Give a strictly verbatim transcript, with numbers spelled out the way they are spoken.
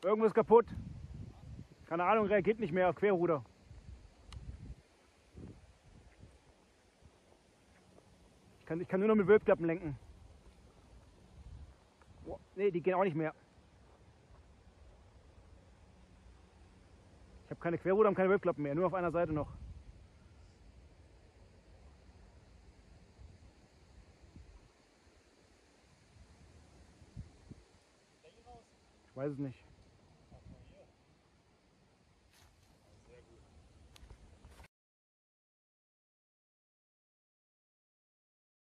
Irgendwas ist kaputt. Keine Ahnung, reagiert nicht mehr auf Querruder. Ich kann, ich kann nur noch mit Wölbklappen lenken. Oh, nee, die gehen auch nicht mehr. Ich habe keine Querruder und keine Wölbklappen mehr, nur auf einer Seite noch. Ich weiß es nicht.